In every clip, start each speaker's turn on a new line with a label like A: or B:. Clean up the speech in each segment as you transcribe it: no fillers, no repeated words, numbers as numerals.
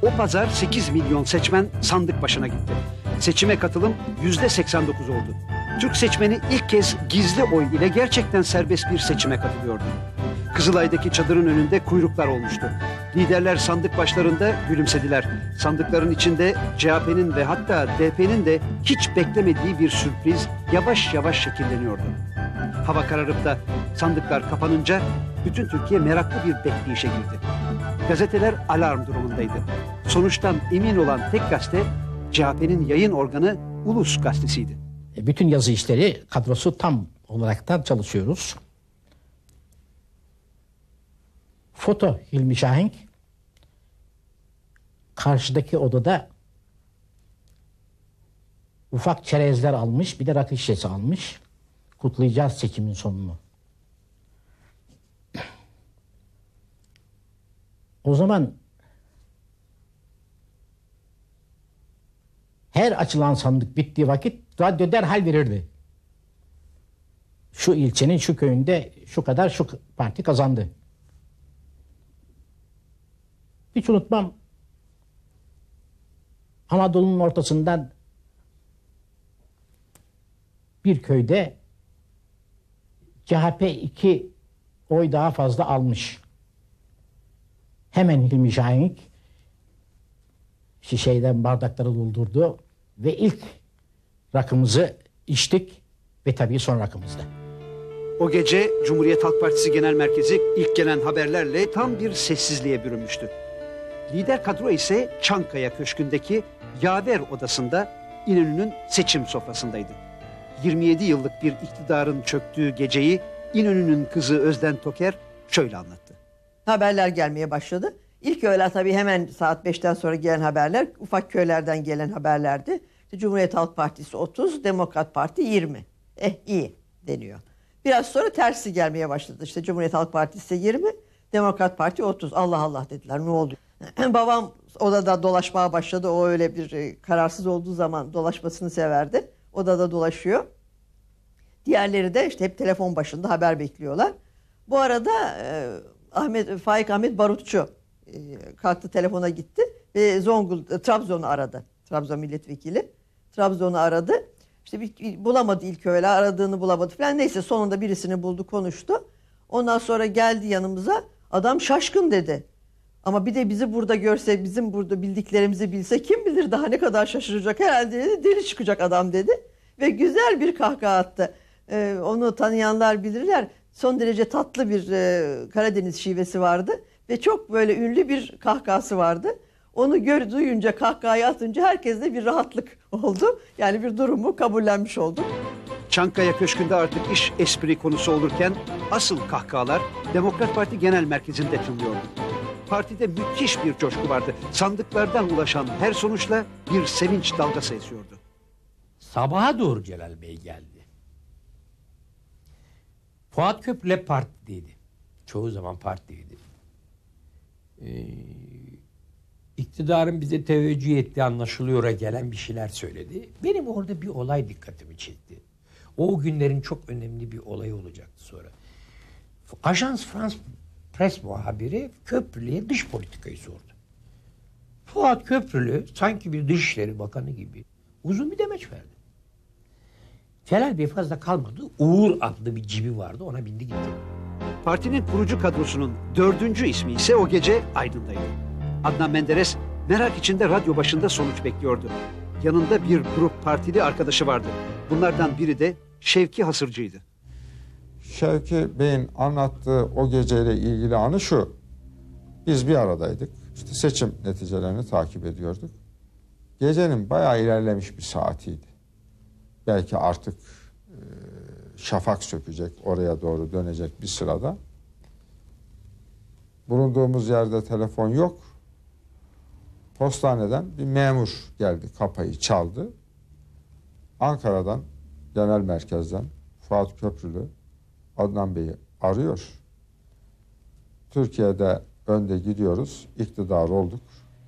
A: O pazar 8 milyon seçmen sandık başına gitti. Seçime katılım %89 oldu. Türk seçmeni ilk kez gizli oy ile gerçekten serbest bir seçime katılıyordu. Kızılay'daki çadırın önünde kuyruklar olmuştu. Liderler sandık başlarında gülümsediler. Sandıkların içinde CHP'nin ve hatta DP'nin de hiç beklemediği bir sürpriz yavaş yavaş şekilleniyordu. Hava kararıp da sandıklar kapanınca bütün Türkiye meraklı bir bekleyişe girdi. Gazeteler alarm durumundaydı. Sonuçtan emin olan tek gazete CHP'nin yayın organı Ulus Gazetesi'ydi.
B: Bütün yazı işleri kadrosu tam olaraktan çalışıyoruz. Foto Hilmi Şahenk karşıdaki odada ufak çerezler almış, bir de rakı şişesi almış. Kutlayacağız seçimin sonunu. O zaman her açılan sandık bittiği vakit radyo derhal verirdi. Şu ilçenin şu köyünde şu kadar şu parti kazandı. Hiç unutmam. Anadolu'nun ortasından bir köyde CHP 2 oy daha fazla almış. Hemen Hilmi Şahenk şişeden bardakları doldurdu ve ilk rakımızı içtik ve tabii son rakımızda.
A: O gece Cumhuriyet Halk Partisi Genel Merkezi ilk gelen haberlerle tam bir sessizliğe bürünmüştü. Lider kadro ise Çankaya Köşkü'ndeki Yaver Odası'nda İnönü'nün seçim sofrasındaydı. 27 yıllık bir iktidarın çöktüğü geceyi İnönü'nün kızı Özden Toker şöyle anlattı.
C: Haberler gelmeye başladı. İlk öğle tabii hemen saat 5'ten sonra gelen haberler ufak köylerden gelen haberlerdi. İşte Cumhuriyet Halk Partisi 30, Demokrat Parti 20. İyi deniyor. Biraz sonra tersi gelmeye başladı. İşte Cumhuriyet Halk Partisi 20, Demokrat Parti 30. Allah Allah dediler, ne oldu? Babam odada dolaşmaya başladı. O öyle bir kararsız olduğu zaman dolaşmasını severdi. Odada dolaşıyor. Diğerleri de işte hep telefon başında haber bekliyorlar. Bu arada Faik Ahmet Barutçu kalktı, telefona gitti ve Trabzon'u aradı. Trabzon milletvekili. Trabzon'u aradı. İşte bulamadı ilk öyle, aradığını bulamadı falan. Neyse sonunda birisini buldu, konuştu. Ondan sonra geldi yanımıza. Adam şaşkın dedi. Ama bir de bizi burada görse, bizim burada bildiklerimizi bilse kim bilir daha ne kadar şaşıracak. Herhalde dedi, deli çıkacak adam dedi. Ve güzel bir kahkaha attı. Onu tanıyanlar bilirler. Son derece tatlı bir Karadeniz şivesi vardı. Ve çok böyle ünlü bir kahkahası vardı. Onu duyunca, kahkahayı atınca herkeste bir rahatlık oldu. Yani bir durumu kabullenmiş olduk.
A: Çankaya Köşkü'nde artık iş espri konusu olurken asıl kahkahalar Demokrat Parti Genel Merkezi'nde tınlıyordu. Partide müthiş bir coşku vardı. Sandıklardan ulaşan her sonuçla bir sevinç dalgası esiyordu.
D: Sabaha doğru Celal Bey geldi. Fuat Köprülü partideydi. Çoğu zaman partideydi. İktidarın bize teveccüh ettiği anlaşılıyor'a gelen bir şeyler söyledi. Benim orada bir olay dikkatimi çekti. O günlerin çok önemli bir olayı olacaktı sonra. Ajans France Press muhabiri Köprülü'ye dış politikayı sordu. Fuat Köprülü sanki bir Dışişleri Bakanı gibi uzun bir demeç verdi. Celal Bey fazla kalmadı. Uğur adlı bir cibi vardı, ona bindi gitti.
A: Partinin kurucu kadrosunun 4. ismi ise o gece Aydın'daydı. Adnan Menderes merak içinde radyo başında sonuç bekliyordu. Yanında bir grup partili arkadaşı vardı. Bunlardan biri de Şevki Hasırcı'ydı.
E: Şevki Bey'in anlattığı o geceyle ilgili anı şu. Biz bir aradaydık. İşte seçim neticelerini takip ediyorduk. Gecenin bayağı ilerlemiş bir saatiydi. Belki artık şafak sökecek, oraya doğru dönecek bir sırada. Bulunduğumuz yerde telefon yok. Postaneden bir memur geldi, kapıyı çaldı. Ankara'dan, genel merkezden Fuat Köprülü Adnan Bey'i arıyor. Türkiye'de önde gidiyoruz, iktidar olduk.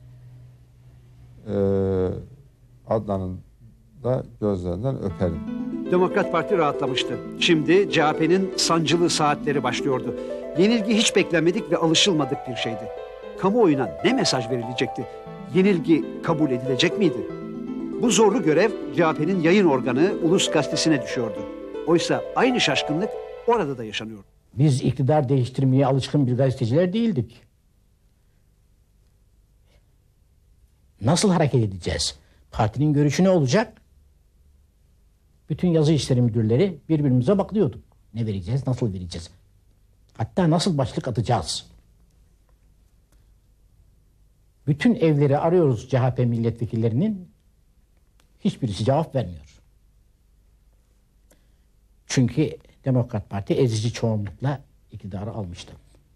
E: Adnan'ın da gözlerinden öperim.
A: Demokrat Parti rahatlamıştı. Şimdi CHP'nin sancılı saatleri başlıyordu. Yenilgi hiç beklenmedik ve alışılmadık bir şeydi. Kamuoyuna ne mesaj verilecekti? yenilgi kabul edilecek miydi? Bu zorlu görev CHP'nin yayın organı Ulus Gazetesi'ne düşüyordu. Oysa aynı şaşkınlık orada da yaşanıyordu.
B: Biz iktidar değiştirmeye alışkın bir gazeteciler değildik. Nasıl hareket edeceğiz? Partinin görüşü ne olacak? Bütün yazı işleri müdürleri birbirimize bakıyorduk. Ne vereceğiz, nasıl vereceğiz? Hatta nasıl başlık atacağız? Bütün evleri arıyoruz CHP milletvekillerinin. Hiçbirisi cevap vermiyor. Çünkü Demokrat Parti ezici çoğunlukla iktidarı almıştı.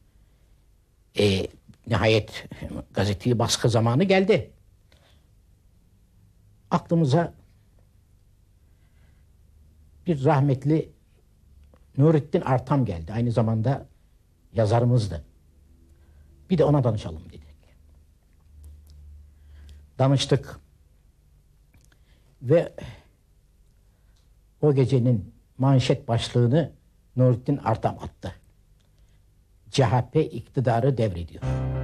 B: Nihayet gazeteyi baskı zamanı geldi. Aklımıza bir rahmetli Nurettin Artam geldi. Aynı zamanda yazarımızdı. Bir de ona danışalım dedik. Danıştık. Ve o gecenin manşet başlığını Nurettin Artam attı. CHP iktidarı devrediyor.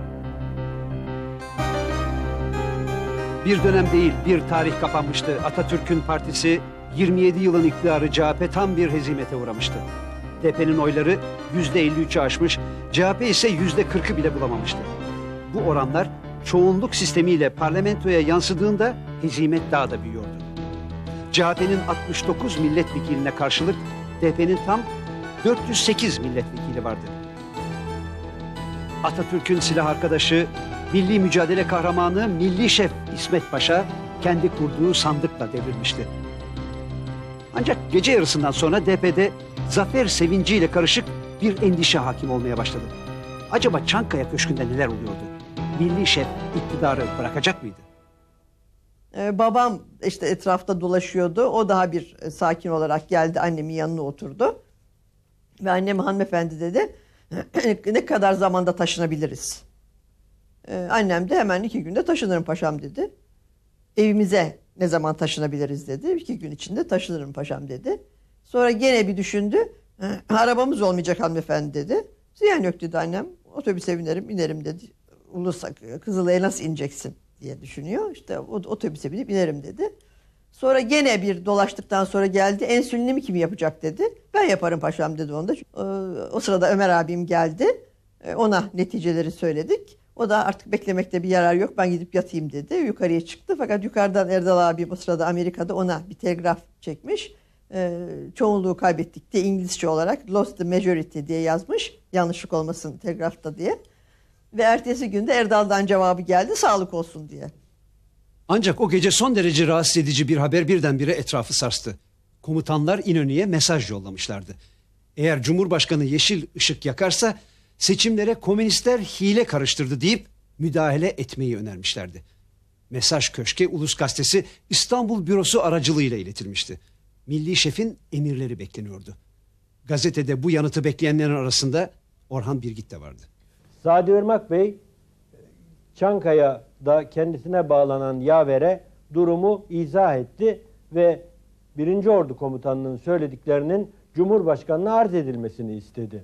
A: Bir dönem değil, bir tarih kapanmıştı. Atatürk'ün partisi 27 yılın iktidarı CHP tam bir hezimete uğramıştı. DP'nin oyları %53'ü aşmış, CHP ise %40'ı bile bulamamıştı. Bu oranlar çoğunluk sistemiyle parlamentoya yansıdığında hezimet daha da büyüyordu. CHP'nin 69 milletvekiline karşılık DP'nin tam 408 milletvekili vardı. Atatürk'ün silah arkadaşı, milli mücadele kahramanı Milli Şef İsmet Paşa kendi kurduğu sandıkla devrilmişti. Ancak gece yarısından sonra DP'de zafer sevinciyle karışık bir endişe hakim olmaya başladı. Acaba Çankaya Köşkü'nde neler oluyordu? Milli Şef iktidarı bırakacak mıydı?
C: Babam işte etrafta dolaşıyordu. O daha bir sakin olarak geldi, annemin yanına oturdu. Ve annem, hanımefendi dedi, ne kadar zamanda taşınabiliriz? Annem de hemen 2 günde taşınırım paşam dedi. Evimize ne zaman taşınabiliriz dedi. 2 gün içinde taşınırım paşam dedi. Sonra gene bir düşündü. Arabamız olmayacak hanımefendi dedi. Ziyan yok dedi annem. Otobüse binerim, inerim dedi. Kızılay'a nasıl ineceksin diye düşünüyor. İşte otobüse binip inerim dedi. Sonra gene bir dolaştıktan sonra geldi. Ensülünümü kim yapacak dedi. Ben yaparım paşam dedi onda. O sırada Ömer abim geldi. Ona neticeleri söyledik. O da artık beklemekte bir yarar yok, ben gidip yatayım dedi. Yukarıya çıktı, fakat yukarıdan Erdal abim o sırada Amerika'da ona bir telgraf çekmiş. Çoğunluğu kaybettik diye İngilizce olarak lost the majority diye yazmış. Yanlışlık olmasın telgrafta diye. Ve ertesi günde Erdal'dan cevabı geldi, sağlık olsun diye.
A: Ancak o gece son derece rahatsız edici bir haber birdenbire etrafı sarstı. Komutanlar İnönü'ye mesaj yollamışlardı. Eğer Cumhurbaşkanı yeşil ışık yakarsa seçimlere komünistler hile karıştırdı deyip müdahale etmeyi önermişlerdi. Mesaj köşke Ulus Gazetesi İstanbul bürosu aracılığıyla iletilmişti. Milli Şef'in emirleri bekleniyordu. Gazetede bu yanıtı bekleyenlerin arasında Orhan Birgit de vardı.
F: Sadi Irmak Bey, Çankaya'da kendisine bağlanan yavere durumu izah etti ve 1. Ordu Komutanlığı'nın söylediklerinin Cumhurbaşkanı'na arz edilmesini istedi.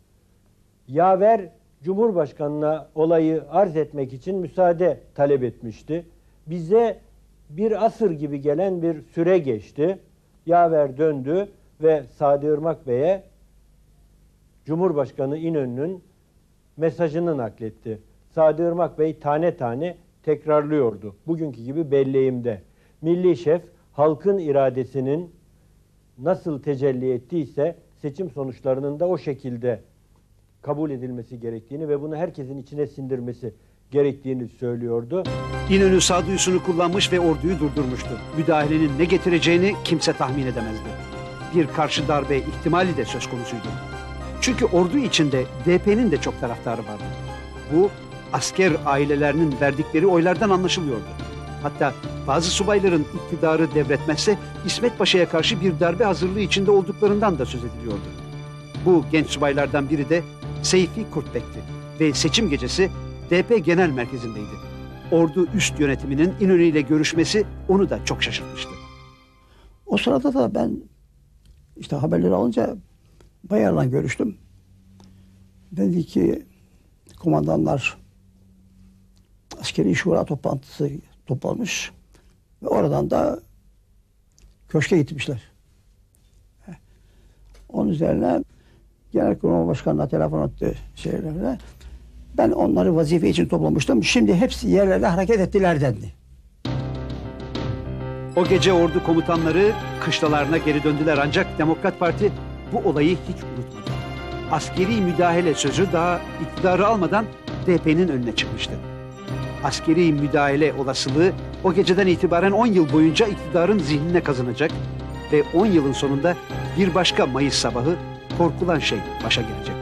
F: Yaver Cumhurbaşkanı'na olayı arz etmek için müsaade talep etmişti. Bize bir asır gibi gelen bir süre geçti. Yaver döndü ve Sadi Irmak Bey'e Cumhurbaşkanı İnönü'nün mesajını nakletti. Sadi Irmak Bey tane tane tekrarlıyordu. Bugünkü gibi belleğimde. Milli Şef halkın iradesinin nasıl tecelli ettiyse seçim sonuçlarının da o şekilde kabul edilmesi gerektiğini ve bunu herkesin içine sindirmesi gerektiğini söylüyordu.
A: İnönü sağduyusunu kullanmış ve orduyu durdurmuştu. Müdahalenin ne getireceğini kimse tahmin edemezdi. Bir karşı darbe ihtimali de söz konusuydu. Çünkü ordu içinde DP'nin de çok taraftarı vardı. Bu asker ailelerinin verdikleri oylardan anlaşılıyordu. Hatta bazı subayların iktidarı devretmezse İsmet Paşa'ya karşı bir darbe hazırlığı içinde olduklarından da söz ediliyordu. Bu genç subaylardan biri de Seyfi Kurtbek'ti ve seçim gecesi DP Genel Merkezi'ndeydi. Ordu üst yönetiminin İnönü ile görüşmesi onu da çok şaşırtmıştı.
G: O sırada da ben işte haberleri alınca Bayar'la görüştüm. Dedi ki komandanlar asker askeri şura toplantısı toplanmış ve oradan da köşke gitmişler. Onun üzerine Genelkurmay Başkanı'na telefon etti şeylerle. Ben onları vazife için toplamıştım. Şimdi hepsi yerlerde hareket ettiler dendi.
A: O gece ordu komutanları kışlalarına geri döndüler ancak Demokrat Parti bu olayı hiç unutmadı. Askeri müdahale sözü daha iktidarı almadan DP'nin önüne çıkmıştı. Askeri müdahale olasılığı o geceden itibaren 10 yıl boyunca iktidarın zihnine kazınacak ve 10 yılın sonunda bir başka Mayıs sabahı korkulan şey başa gelecek.